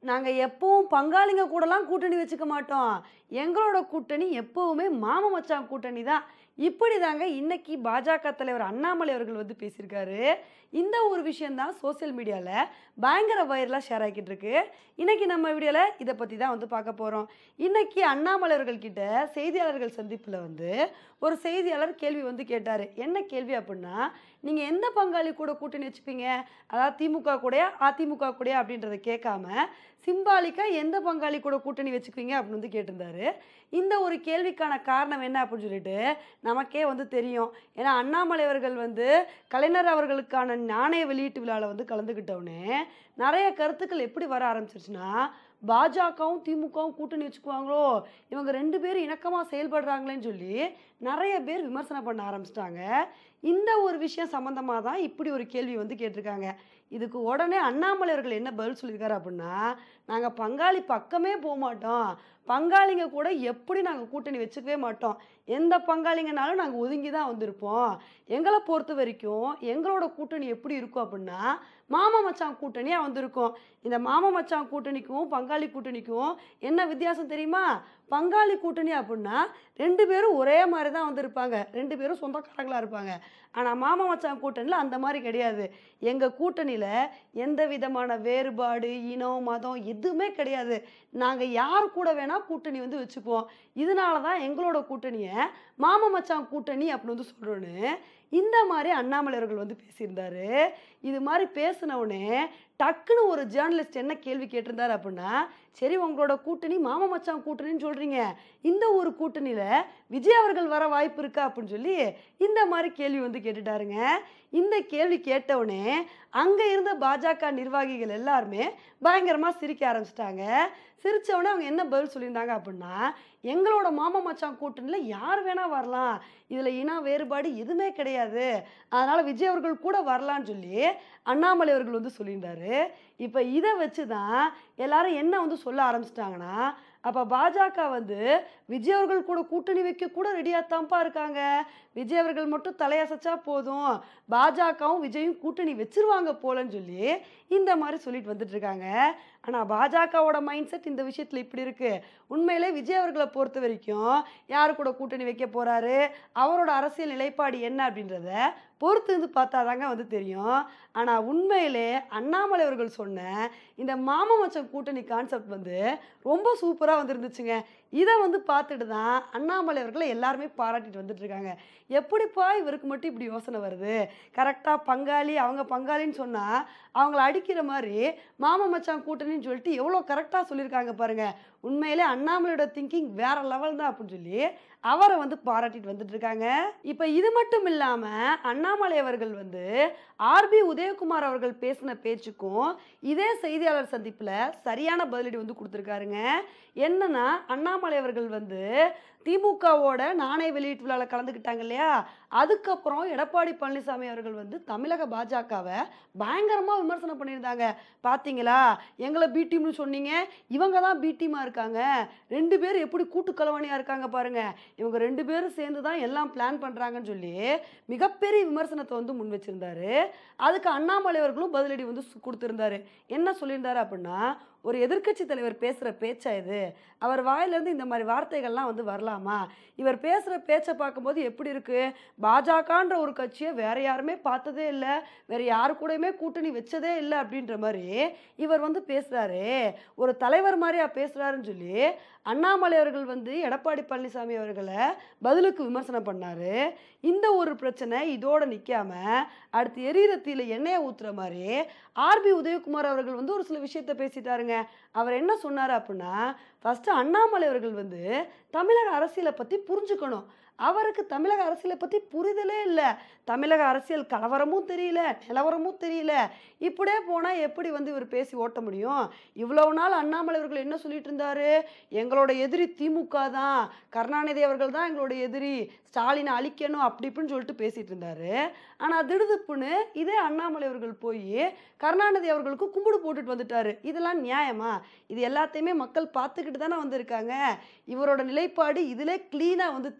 நாங்க எப்பவும் பங்காளிங்க கூடலாம் கூட்டணி வச்சுக்க மாட்டோம். எங்களோட கூட்டணி எப்பவுமே மாம மச்சான் கூட்டணி தான். இப்படிதாங்க இன்னைக்கு பாஜக தலைவர் அண்ணாமலை அவர்கள் வந்து பேசியிருக்காரு. இந்த ஒரு விஷயம் தான் சோசியல் மீடியால பயங்கர வைரலா ஷேர் ஆகிட்டு இருக்கு. இன்னைக்கு நம்ம வீடியோல இத பத்தி தான் வந்து பார்க்க போறோம். இன்னைக்கு அண்ணாமலை அவர்கள் கிட்ட செய்தியாளர்கள் சந்திப்புல வந்து ஒரு செய்தியாளர் கேள்வி வந்து கேட்டாரு. என்ன கேள்வி அப்டின்னா, நீங்க எந்த பங்காளி கூட கூட்டணி வச்சுப்பீங்க? அதாவது திமுக கூடயா, அதிமுக கூடயா அப்படின்றத கேட்காம, சிம்பாலிக்கா எந்த பங்காளி கூட கூட்டணி வச்சுக்குவீங்க அப்படின்னு வந்து கேட்டிருந்தாரு. இந்த ஒரு கேள்விக்கான காரணம் என்ன அப்படின்னு சொல்லிட்டு நமக்கே வந்து தெரியும். ஏன்னா அண்ணாமலை அவர்கள் வந்து கலைஞர் அவர்களுக்கான நாணய வெளியீட்டு விழால வந்து கலந்துக்கிட்டவுடனே, நெறைய கருத்துக்கள் எப்படி வர ஆரம்பிச்சிருச்சுன்னா, பாஜகவும், திமுகவும் கூட்டணி வச்சுக்குவாங்களோ! இவங்க 2 பேரும் இணக்கமா செயல்படுறாங்களேன்னு சொல்லி, நெறைய பேர் விமர்சனம் பண்ண ஆரம்பிச்சுட்டாங்க. இந்த ஒரு விஷயம் சம்மந்தமா தான் இப்படி ஒரு கேள்வி வந்து கேட்டிருக்காங்க. இதுக்கு உடனே அண்ணாமலை அவர்கள் என்ன பதில் சொல்லியிருக்காரு அப்படின்னா, "நாங்க பங்காளி பக்கமே போமாட்டோம். பங்காளிங்க கூட எப்படி நாங்க கூட்டணி வச்சுக்கவே மாட்டோம். எந்த பங்காளிங்கனாலும் நாங்க ஒதுங்கி தான் வந்திருப்போம். எங்கள பொறுத்தவரைக்கும் எங்களோட கூட்டணி எப்படி இருக்கும் அப்படின்னா, மாமன், மச்சான் கூட்டணியா வந்திருக்கும். இந்த மாமன், மச்சான் கூட்டணிக்கும், பங்காளி கூட்டணிக்கும் என்ன வித்தியாசம் தெரியுமா? பங்காளி கூட்டணி அப்படின்னா 2 பேரும் ஒரே மாரி தான் வந்திருப்பாங்க. 2 பேரும் சொந்தக்காரங்களா இருப்பாங்க. ஆனா மாமன், மச்சான் கூட்டணில அந்த மாரி கிடையாது. எங்க கூட்டணியில எந்த விதமான வேறுபாடு, இனம், மதம் எதுவுமே கிடையாது. நாங்க யார் கூட வேணா கூட்டணி வந்து வச்சுக்குவோம். இதனால தான் எங்களோட கூட்டணிய மாமன், மச்சான் கூட்டணி அப்படின்னு வந்து சொல்றோன்னு, இந்த மாரி அண்ணாமலை அவர்கள் வந்து பேசியிருந்தாரு. இது மாரி பேசின உடனே டக்குன்னு ஒரு ஜேர்னலிஸ்ட் என்ன கேள்வி கேட்டிருந்தாரு அப்படின்னா, சரி உங்களோட கூட்டணி மாமன், மச்சான் கூட்டணின்னு சொல்றீங்க. இந்த ஒரு கூட்டணியில விஜய் அவர்கள் வர வாய்ப்பு இருக்கா? அப்படின்னு சொல்லி இந்த மாரி கேள்வி வந்து கேட்டுட்டாருங்க. இந்த கேள்வி கேட்டவுடனே அங்க இருந்த பாஜக நிர்வாகிகள் எல்லாருமே பயங்கரமா சிரிக்க ஆரம்பிச்சுட்டாங்க. சிரிச்ச உடனே அவங்க என்ன பதில் சொல்லியிருந்தாங்க அப்படின்னா, எங்களோட மாமன், மச்சான் கூட்டணியில யார் வேணா வரலாம். இதுல இன வேறுபாடு எதுவுமே கிடையாது. அதனால விஜய் அவர்கள் கூட வரலான்னு சொல்லி அண்ணாமலை அவர்கள் வந்து சொல்லியிருந்தாரு. இப்ப இத வச்சு தான் எல்லாரும் என்ன வந்து சொல்ல ஆரம்பிச்சுட்டாங்கன்னா, அப்ப பாஜக வந்து விஜய் அவர்கள் கூட கூட்டணி வைக்க கூட ரெடியா தான்ப்பா இருக்காங்க. விஜய் அவர்கள் மட்டும் தலையசைச்சா போதும். பாஜகவும், விஜயும் கூட்டணி வச்சுருவாங்க போலன்னு சொல்லி இந்த மாரி சொல்லிட்டு வந்துட்டு இருக்காங்க. ஆனா பாஜகவோட மைண்ட் செட் இந்த விஷயத்துல இப்படி இருக்கு. உண்மையிலே விஜய் அவர்கள பொறுத்தவரைக்கும் யார் கூட கூட்டணி வைக்க போறாரு, அவரோட அரசியல் நிலைப்பாடு என்ன அப்படின்றத பொறுத்து இருந்து பார்த்தா தாங்க வந்து தெரியும். ஆனா உண்மையிலே அண்ணாமலை அவர்கள் சொன்ன இந்த மாமன் மச்சான் கூட்டணி கான்செப்ட் வந்து ரொம்ப சூப்பரா வந்துருந்துச்சுங்க. இத வந்து பார்த்துட்டு தான் அண்ணாமலை அவர்கள எல்லாருமே பாராட்டிட்டு வந்துட்டு இருக்காங்க. எப்படிப்பா இவருக்கு மட்டும் இப்படி யோசனை வருது? கரெக்ட்டா பங்காளி, அவங்க பங்காளின்னு சொன்னா, அவங்கள அடிக்கிற மாரி மாமன் மச்சான் கூட்டணின்னு சொல்லிட்டு எவ்வளோ கரெக்ட்டா சொல்லியிருக்காங்க பாருங்க. உண்மையிலே அண்ணாமலையோட திங்கிங் வேற லெவல் தான் அப்படின்னு சொல்லி அவர வந்து பாராட்டிட்டு வந்துட்டு இருக்காங்க. இப்ப இது மட்டும் இல்லாம அண்ணாமலை அவர்கள் வந்து ஆர்பி உதயகுமார் அவர்கள் பேசின பேச்சுக்கும் இதே செய்தியாளர் சந்திப்புல சரியான பதிலடி வந்து குடுத்திருக்காருங்க. என்னன்னா அண்ணாமலை அவர்கள் வந்து திமுகவோட நாணய வெளியீட்டு விழால கலந்துக்கிட்டாங்க இல்லையா? அதுக்கப்புறம் எடப்பாடி பழனிசாமி அவர்கள் வந்து தமிழக பாஜகவ பயங்கரமா விமர்சனம் பண்ணியிருந்தாங்க. "பார்த்தீங்களா? எங்கள பி டீம்னு சொன்னீங்க. இவங்க தான் பி டீமா இருக்காங்க. 2 பேரும் எப்படி கூட்டு கலவாணியா இருக்காங்க பாருங்க. இவங்க 2 பேரும் சேர்ந்து தான் எல்லாம் பிளான் பண்றாங்கன்னு" சொல்லி மிகப்பெரிய விமர்சனத்த வந்து முன் வச்சிருந்தாரு. அதுக்கு அண்ணாமலை அவர்களும் பதிலடி வந்து குடுத்திருந்தாரு. என்ன சொல்லியிருந்தாரு அப்படின்னா, "ஒரு எதிர்க்கட்சி தலைவர் பேசுற பேச்சா இது? அவர் வாயிலிருந்து இந்த மாரி வார்த்தைகள்லாம் வந்து வரலாமா? இவர் பேசுற பேச்ச பார்க்கும்போது எப்படி இருக்கு? பாஜகன்ற ஒரு கட்சிய வேற யாருமே பார்த்ததே இல்ல. வேற யாரு கூடயுமே கூட்டணி வச்சதே இல்ல." அப்படின்ற மாரி இவர் வந்து பேசுறாரே, ஒரு தலைவர் மாரியா பேசுறாருன்னு சொல்லி அண்ணாமலை அவர்கள் வந்து எடப்பாடி பழனிசாமி அவர்கள பதிலுக்கு விமர்சனம் பண்ணாரு. இந்த ஒரு பிரச்சனை இதோட நிக்காம, அடுத்து எரியிற தீயில எண்ணெய ஊத்துற மாரி ஆர்பி உதயகுமார் அவர்கள் வந்து ஒரு சில விஷயத்த பேசிட்டாருங்க. அவர் என்ன சொன்னாரு அப்புட்ன்னா, ஃபர்ஸ்ட்டு அண்ணாமலை அவர்கள் வந்து தமிழக அரசியல பத்தி புரிஞ்சுக்கணும். அவருக்கு தமிழக அரசியல பத்தி புரிதலே இல்ல. தமிழக அரசியல் கலவரமும் தெரியல, நிலவரமும் தெரியல. இப்படியே போனா எப்படி வந்து இவர் பேசி ஓட்ட முடியும்? இவ்வளவு நாள் அண்ணாமலை அவர்கள் என்ன சொல்லிட்டு இருந்தாரு? எங்களோட எதிரி திமுக தான். கருணாநிதி அவர்கள் தான் எங்களோட எதிரி. ஸ்டாலின அழிக்கணும் அப்படி இப்படின்னு சொல்லிட்டு பேசிட்டு இருந்தாரு. ஆனா திடுதிப்புன்னு இதே அண்ணாமலை அவர்கள் போயி கருணாநிதி அவர்களுக்கு கும்பிடு போட்டுட்டு வந்துட்டாரு. இதெல்லாம் நியாயமா? இது எல்லாத்தையுமே மக்கள் பார்த்துக்கிட்டு தானே வந்திருக்காங்க. இவரோட நிலைப்பாடு இதிலே கிளீனா வந்து தெரியுது.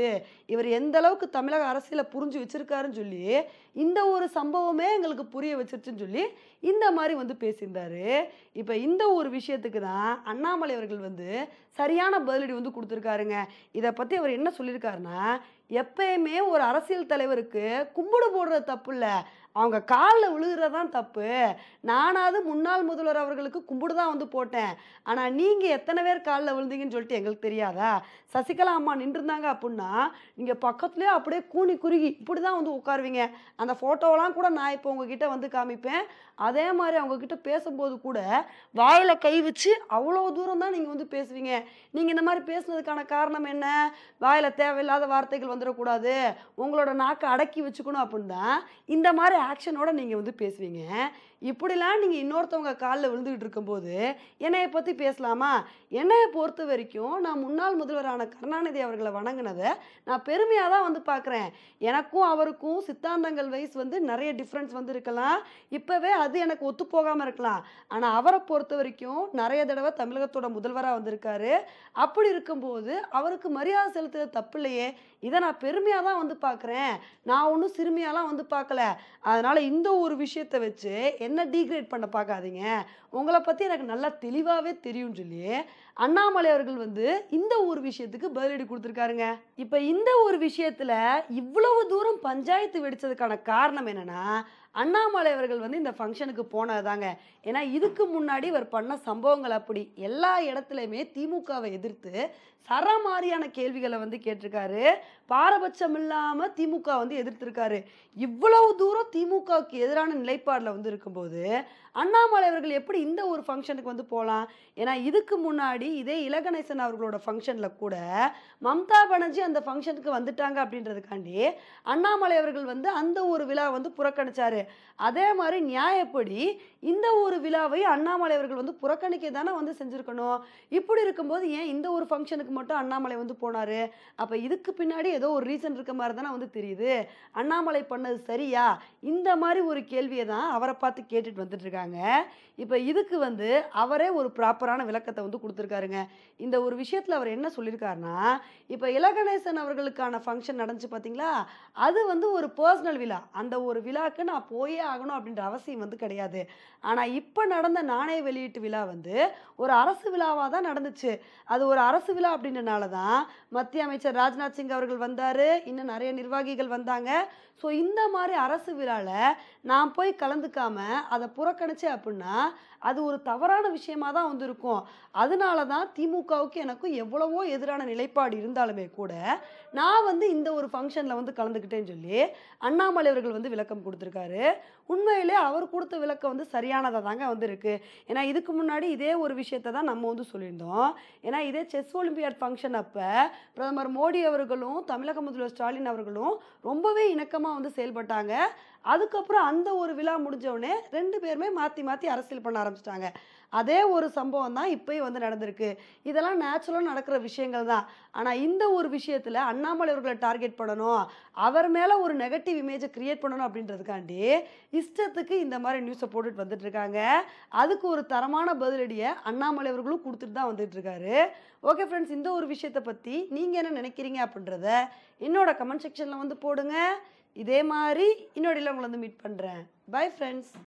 இவர் எந்த அளவுக்கு தமிழக அரசியலை புரிஞ்சு வச்சிருக்காருன்னு சொல்லி இந்த ஒரு சம்பவமே எங்களுக்கு புரிய வச்சிருச்சுன்னு சொல்லி இந்த மாதிரி வந்து பேசியிருந்தாரு. இப்போ இந்த ஒரு விஷயத்துக்கு தான் அண்ணாமலை அவர்கள் வந்து சரியான பதிலடி வந்து கொடுத்துருக்காருங்க. இதை பற்றி அவர் என்ன சொல்லியிருக்காருன்னா, எப்பயுமே ஒரு அரசியல் தலைவருக்கு கும்பிடு போடுறது தப்பு இல்லை, அவங்க காலில் விழுகிறது தான் தப்பு. நானாவது முன்னாள் முதல்வர் அவர்களுக்கு கும்பிடு தான் வந்து போட்டேன். ஆனால் நீங்கள் எத்தனை பேர் காலில் விழுந்தீங்கன்னு சொல்லிட்டு எங்களுக்கு தெரியாதா? சசிகலா அம்மா நின்றுருந்தாங்க அப்படின்னா நீங்கள் பக்கத்துலேயே அப்படியே கூனி குறுகி இப்படி தான் வந்து உட்காருவீங்க. அந்த ஃபோட்டோவெல்லாம் கூட நான் இப்போ உங்ககிட்ட வந்து காமிப்பேன். அதே மாதிரி அவங்கக்கிட்ட பேசும்போது கூட வாயில் கை வச்சு அவ்வளோ தூரம் தான் நீங்கள் வந்து பேசுவீங்க. நீங்கள் இந்த மாதிரி பேசுனதுக்கான காரணம் என்ன? வாயில் தேவையில்லாத வார்த்தைகள் வந்துடக்கூடாது, உங்களோட நாக்கை அடக்கி வச்சுக்கணும் அப்படின்னு தான் இந்த மாதிரி ஆக்ஷனோட நீங்கள் வந்து பேசுவீங்க. இப்படிலாம் நீங்கள் இன்னொருத்தவங்க காலில் விழுந்துக்கிட்டு இருக்கும்போது என்னையை பற்றி பேசலாமா? என்னையை பொறுத்த வரைக்கும் நான் முன்னாள் முதல்வரான கருணாநிதி அவர்களை வணங்கினதை நான் பெருமையாக தான் வந்து பார்க்குறேன். எனக்கும் அவருக்கும் சித்தாந்தங்கள் வைஸ் வந்து நிறைய டிஃப்ரென்ஸ் வந்து இருக்கலாம். இப்போவே அது எனக்கு ஒத்து போகாமல் இருக்கலாம். ஆனால் அவரை பொறுத்த வரைக்கும் நிறைய தடவை தமிழகத்தோட முதல்வராக வந்திருக்காரு. அப்படி இருக்கும்போது அவருக்கு மரியாதை செலுத்துறது தப்பு இல்லையே. இதை நான் பெருமையாக தான் வந்து பார்க்குறேன். நான் ஒன்றும் சிறுமியாலாம் வந்து பார்க்கல. அதனால் இந்த ஒரு விஷயத்தை வச்சு என்ன டீக்ரேட் பண்ண பார்க்காதீங்க. உங்களை பற்றி எனக்கு நல்லா தெளிவாகவே தெரியும்னு சொல்லி அண்ணாமலை அவர்கள் வந்து இந்த ஒரு விஷயத்துக்கு பதிலடி கொடுத்துருக்காருங்க. இப்போ இந்த ஒரு விஷயத்தில் இவ்வளவு தூரம் பஞ்சாயத்து வெடிச்சதுக்கான காரணம் என்னன்னா, அண்ணாமலை அவர்கள் வந்து இந்த ஃபங்க்ஷனுக்கு போனது தாங்க. ஏன்னா இதுக்கு முன்னாடி இவர் பண்ண சம்பவங்கள் அப்படி எல்லா இடத்துலையுமே திமுகவை எதிர்த்து சரமாரியான கேள்விகளை வந்து கேட்டிருக்காரு. பாரபட்சம் இல்லாமல் திமுக வந்து எதிர்த்திருக்காரு. இவ்வளவு தூரம் திமுகவுக்கு எதிரான நிலைப்பாடில் வந்து இருக்கும்போது அண்ணாமலை அவர்கள் எப்படி இந்த ஒரு ஃபங்க்ஷனுக்கு வந்து போகலாம்? ஏன்னா இதுக்கு முன்னாடி இதே இலகணேசன் அவர்களோட ஃபங்க்ஷனில் கூட மம்தா பானர்ஜி அந்த ஃபங்க்ஷனுக்கு வந்துட்டாங்க அப்படின்றதுக்காண்டி அண்ணாமலை அவர்கள் வந்து அந்த ஒரு விழா வந்து புறக்கணிச்சாரு. அதே மாதிரி நியாயப்படி இந்த ஒரு விழாவை அண்ணாமலை அவர்கள் வந்து புறக்கணிக்க தானே வந்து செஞ்சுருக்கணும். இப்படி இருக்கும்போது ஏன் இந்த ஒரு ஃபங்க்ஷனுக்கு மட்டும் அண்ணாமலை வந்து போனார்? அப்போ இதுக்கு பின்னாடி ஏதோ ஒரு ரீசன் இருக்க மாதிரி தானே வந்து தெரியுது. அண்ணாமலை பண்ணது சரியா? இந்த மாதிரி ஒரு கேள்வியை தான் அவரை பார்த்து கேட்டுட்டு வந்துட்டு இருக்காங்க. இப்போ இதுக்கு வந்து அவரே ஒரு ப்ராப்பரான விளக்கத்தை வந்து கொடுத்துருக்காருங்க. இந்த ஒரு விஷயத்தில் அவர் என்ன சொல்லியிருக்காருன்னா, இப்போ இலகணேசன் அவர்களுக்கான ஃபங்க்ஷன் நடந்துச்சு பார்த்தீங்களா, அது வந்து ஒரு பர்சனல் விழா. அந்த ஒரு விழாக்கு நான் போயே ஆகணும் அப்படின்ற அவசியம் வந்து கிடையாது. ஆனால் இப்போ நடந்த நாணய வெளியீட்டு விழா வந்து ஒரு அரசு விழாவாக தான் நடந்துச்சு. அது ஒரு அரசு விழா அப்படின்றனால தான் மத்திய அமைச்சர் ராஜ்நாத் சிங் அவர்கள் வந்தார், இன்னும் நிறைய நிர்வாகிகள் வந்தாங்க. ஸோ இந்த மாதிரி அரசு விழாவில் நான் போய் கலந்துக்காம அதை புறக்கணிச்சேன் அப்படின்னா அது ஒரு தவறான விஷயமா தான் வந்து இருக்கும். அதனால தான் திமுகவுக்கு எனக்கும் எவ்வளவோ எதிரான நிலைப்பாடு இருந்தாலுமே கூட நான் வந்து இந்த ஒரு ஃபங்க்ஷனில் வந்து கலந்துக்கிட்டேன்னு சொல்லி அண்ணாமலை அவர்கள் வந்து விளக்கம் கொடுத்துருக்காரு. உண்மையிலே அவர் கொடுத்த விளக்கம் வந்து சரியானதாக தாங்க வந்து இருக்குது. ஏன்னா இதுக்கு முன்னாடி இதே ஒரு விஷயத்தை தான் நம்ம வந்து சொல்லியிருந்தோம். ஏன்னா இதே செஸ் ஒலிம்பியாட் ஃபங்க்ஷன் அப்போ பிரதமர் மோடி அவர்களும் தமிழக முதல்வர் ஸ்டாலின் அவர்களும் ரொம்பவே இணக்கமாக வந்து செயல்பட்டாங்க. அதுக்கப்புறம் அந்த ஒரு விழா முடிஞ்சவுடனே 2 பேருமே மாற்றி மாற்றி அரசியல் பண்ண ஆரம்பிச்சிட்டாங்க. அதே ஒரு சம்பவம் தான் இப்போயும் வந்து நடந்திருக்கு. இதெல்லாம் நேச்சுரலாக நடக்கிற விஷயங்கள் தான். ஆனால் இந்த ஒரு விஷயத்தில் அண்ணாமலை அவர்களை டார்கெட் பண்ணணும், அவர் மேலே ஒரு நெகட்டிவ் இமேஜை கிரியேட் பண்ணணும் அப்படின்றதுக்காண்டி இஷ்டத்துக்கு இந்த மாதிரி நியூஸை போட்டுட்டு வந்துட்டு இருக்காங்க. அதுக்கு ஒரு தரமான பதிலடியை அண்ணாமலை அவர்களும் கொடுத்துட்டு தான் வந்துட்டு இருக்காரு. ஓகே ஃப்ரெண்ட்ஸ், இந்த ஒரு விஷயத்தை பற்றி நீங்கள் என்ன நினைக்கிறீங்க அப்படின்றத என்னோட கமெண்ட் செக்ஷனில் வந்து போடுங்க. இதே மாதிரி இன்னொரு உங்களை வந்து மீட் பண்ணுறேன். Bye friends.